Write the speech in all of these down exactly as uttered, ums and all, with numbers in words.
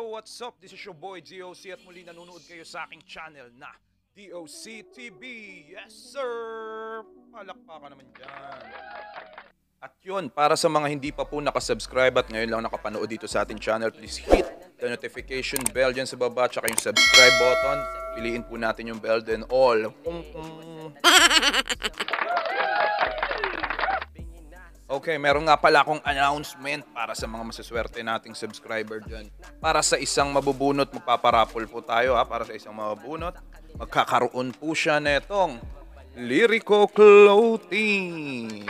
what's up? This is your boy D O C at muli nanonood kayo sa aking channel na D O C T V. Yes sir! Palakpakan naman dyan. At yun, para sa mga hindi pa po nakasubscribe at ngayon lang nakapanood dito sa ating channel, please hit the notification bell dyan sa baba tsaka yung subscribe button. Piliin po natin yung bell then all. Okay, meron nga pala akong announcement para sa mga masaswerte nating subscriber dyan. Para sa isang mabubunot, magpaparapol po tayo ha. Para sa isang mabubunot, magkakaroon po siya netong Liriko clothing.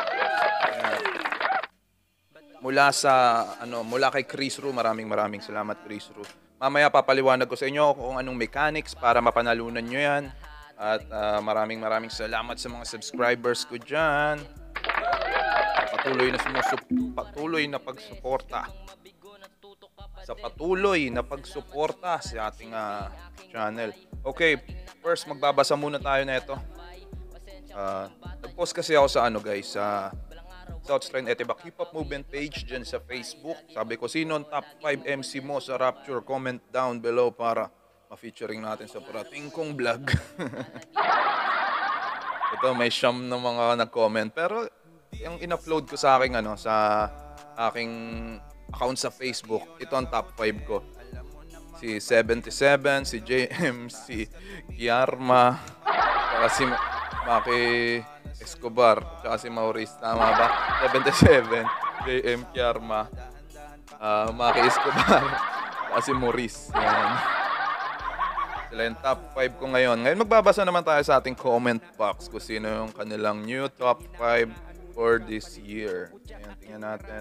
Mula sa ano, mula kay Chris Ru, maraming maraming salamat Chris Ru. Mamaya papaliwanag ko sa inyo kung anong mechanics para mapanalunan nyo yan. At uh, maraming maraming salamat sa mga subscribers ko dyan. Patuloy na sumusup, patuloy na pagsuporta. Sa patuloy na pagsuporta sa ating uh, channel. Okay, first magbabasa muna tayo na ito. Uh, nag-post kasi ako sa ano guys, sa uh, South Strand Etiba Hip-Hop Movement page dyan sa Facebook. Sabi ko, sino ang top five M C mo sa Rapture? Comment down below para ma-featuring natin sa parating kong vlog. Ito, may siyam na mga nag-comment. Pero yung in-upload ko sa aking, ano, sa aking account sa Facebook, ito ang top five ko. Si seventy-seven, si J M, si Kiarma, saka si Maki Escobar, tsaka si Maurice, tama ba? seventy-seven, J M Kiarma, uh, Maki Escobar, tsaka si Maurice. Yan. Sila yung top five ko ngayon. Ngayon magbabasa naman tayo sa ating comment box kung sino yung kanilang new top five for this year. Ayan, tingnan natin.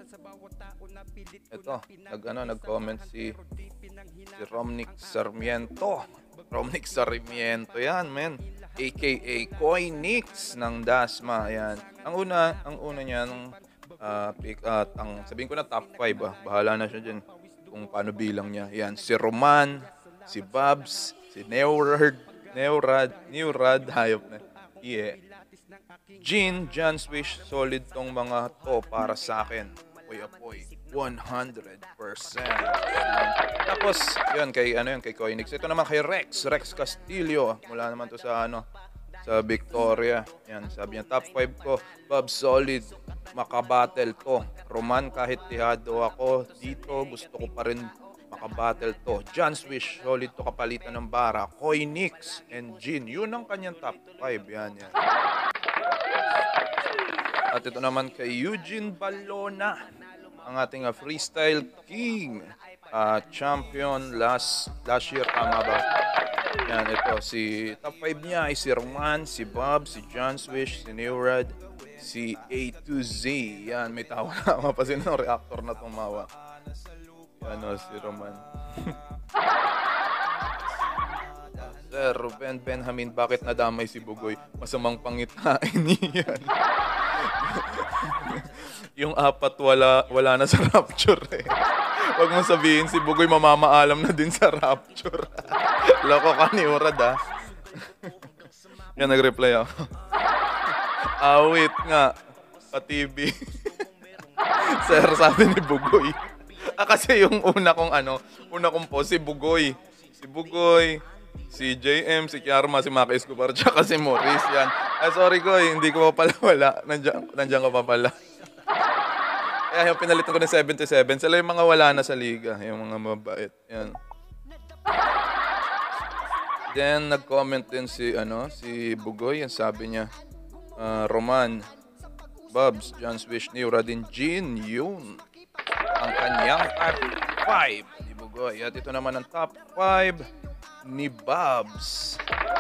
Ito, nag, ano, nag-comment si, si Romnick Sarmiento. Romnick Sarmiento yan, men. A K A Coinix ng Dasma. Ayan. Ang una, ang una niya, ng, uh, pick, uh, ang, sabihin ko na top five. Ah. Bahala na siya dyan kung paano bilang niya. Ayan, si Roman, si Babs, si Neurad, Neurad, Neurad, hayop na. Yeah. Jean, John Swish, solid tong mga to para sa akin. Apoy, apoy. one hundred percent. Tapos, yun, kay, ano yun, kay Coinix. Ito naman kay Rex, Rex Castillo. Mula naman to sa, ano, sa Victoria. Yan, sabi niya, top five ko, Bob solid, makabattle to. Roman, kahit tihado ako dito, gusto ko pa rin makabattle to. John Swish, solid to kapalitan ng bara. Coinix and Jean, yun ang kanyang top five. Yan, yan. At ito naman kay Eugene Balona, ang ating uh, freestyle king, uh, champion last last year, tama ba? Yan, ito, si top five niya ay si Roman, si Bob, si John Swish, si Neurad, si A to Z. Yan, may tawa na, mapasin ng reactor na tumawa. Yan o, si Roman. Sir Ruben Benjamin, bakit nadamay si Bugoy? Masamang pangitain niyan. Yung apat wala wala na sa Rapture eh. Huwag mo sabihin si Bugoy mamamaalam na din sa Rapture. Loko ka ni Urad ah. Yan, nag-reply ako. Awit nga, pa-T V. Sir, sabi ni Bugoy. Ah, kasi yung una kong ano, una kong post si Bugoy. Si Bugoy, si J M, si Kiarma, si Maki Escobar, tsaka si Maurice. Yan. Ah, sorry ko, hindi ko pa pala wala. Nandiyan, nandiyan ka pa pala. Kaya yung pinalitan ko ng seventy-seven, sila yung mga wala na sa liga. Yung mga mabait. Yan. Then, nag-comment din si, ano, si Bugoy. Yan, sabi niya, uh, Roman, Bubs, John Swish, Neuradin, Jean, yun. Ang kanyang top five ni Bugoy. At ito naman ang top five ni Babs.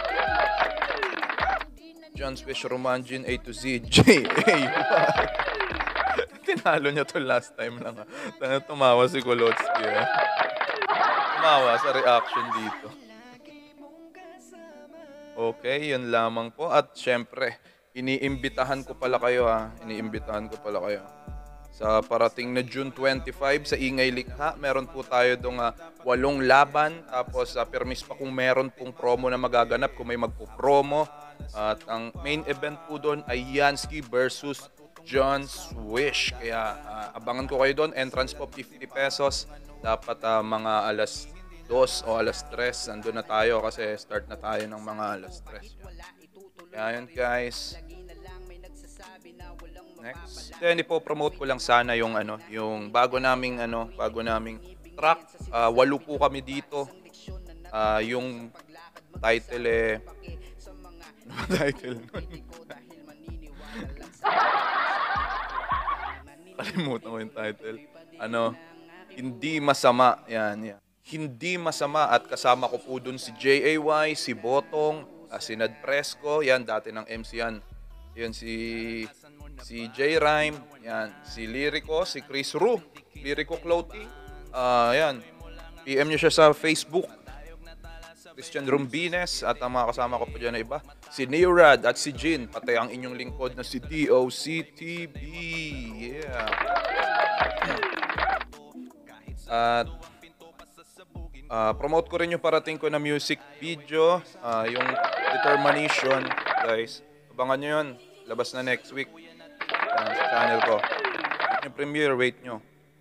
John Swish, Roman, Jean, A to Z, J A Y. Tinalo niya to last time lang. Ha. Tumawa si Kolotsky. Ha. Tumawa sa reaction dito. Okay, yun lamang po. At syempre, iniimbitahan ko pala kayo ha. Iniimbitahan ko pala kayo. Sa parating na June twenty-five sa Ingay Likha, meron po tayo dong uh, walong laban. Tapos uh, permis pa kung meron pong promo na magaganap kung may magpo-promo. At ang main event po doon ay Yansky versus John Swish. Kaya uh, abangan ko kayo doon. Entrance po fifty pesos. dapat ah, mga alas dos o alas tres nandun na tayo kasi start na tayo ng mga alas tres. Kaya yun guys. Next. Then ipo-promote ko lang sana yung ano, yung bago naming ano, bago naming track. Ah, walo po kami dito. Ah, yung title eh ano ba title nun? Kalimutan ko yung title. Ano? Hindi masama. Yan, yan. Hindi masama at kasama ko po dun si J A Y, si Botong, ah, si Nad Fresco, yan dati ng M C yan. Yan si si J Rhyme, yan, si Liriko, si Chris Ru, Liriko Clothing. Ah, yan. P M niyo siya sa Facebook. Christian Rumbines at ang mga kasama ko po dyan na iba. Si Neorad at si Jin, pati ang inyong lingkod na si D O C T V. Yeah. At uh, promote ko rin yung parating ko na music video, uh, yung Determination, guys. Abangan nyo yun. Labas na next week. Uh, sa channel ko. Yung premiere, wait nyo.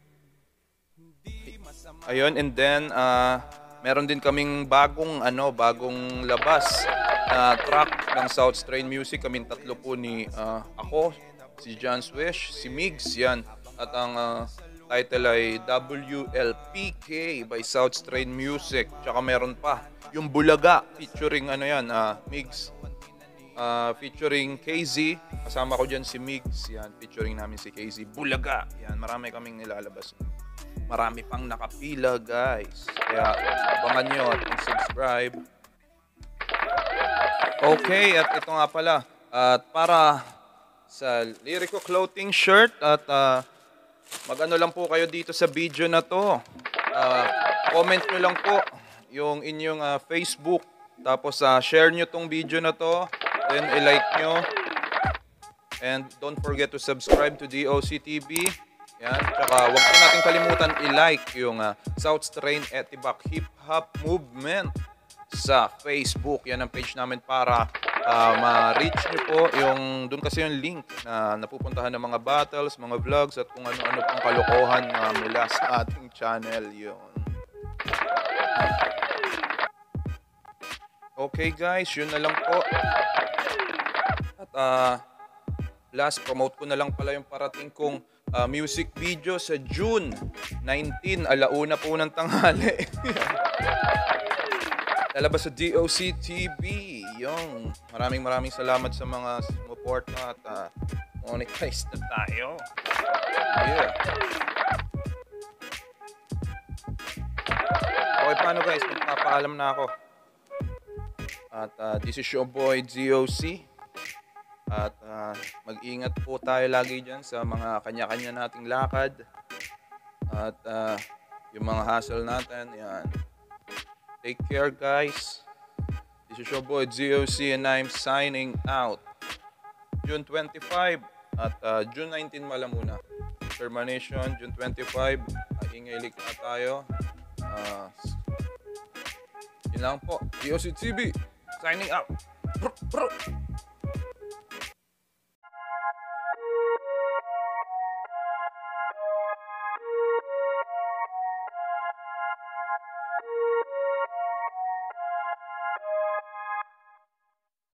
Ayun, and then, uh, meron din kaming bagong ano, bagong labas na uh, track ng South Strain Music. Kaming tatlo po ni uh, ako, si John Swish, si Migs, yan. At ang uh, title ay W L P K by South Strain Music. Tsaka meron pa yung Bulaga featuring ano yan, uh, Migs. Uh, featuring K Z. Kasama ko dyan si Migs. Yan, featuring namin si K Z. Bulaga. Yan, marami kaming nilalabas. Marami pang nakapila, guys. Kaya abangan nyo at subscribe. Okay, at ito nga pala. At para sa Liriko Clothing shirt at uh, mag-ano lang po kayo dito sa video na to. Uh, comment nyo lang po yung inyong uh, Facebook. Tapos uh, share nyo tong video na to. Then i-like nyo. And don't forget to subscribe to D O C T V. Yan. Tsaka huwag po natin kalimutan i-like yung uh, South Strain Etibak Hip Hop Movement sa Facebook. Yan ang page namin para uh, ma-reach nyo po yung, dun kasi yung link na napupuntahan ng mga battles, mga vlogs at kung ano-ano pang kalokohan uh, mula sa ating channel yun. Okay guys, yun na lang po. At uh, last, promote ko na lang pala yung parating kong Uh, music video sa June nineteenth, alauna po ng tanghali. Lalabas sa D O C T V. Yung maraming maraming salamat sa mga support at uh, monetize na tayo. Yeah. Okay, paano guys? Magpapaalam na ako. At uh, this is your boy D O C. At uh, mag-ingat po tayo lagi dyan sa mga kanya-kanya nating lakad. At uh, yung mga hassle natin, yan. Take care guys. This is your boy D O C and I'm signing out. June twenty-fifth at uh, June nineteenth malamuna. Termination, June twenty-fifth. Uh, ingay-lik na tayo. Uh, yun lang po. D O C T V signing out. Brr, brr.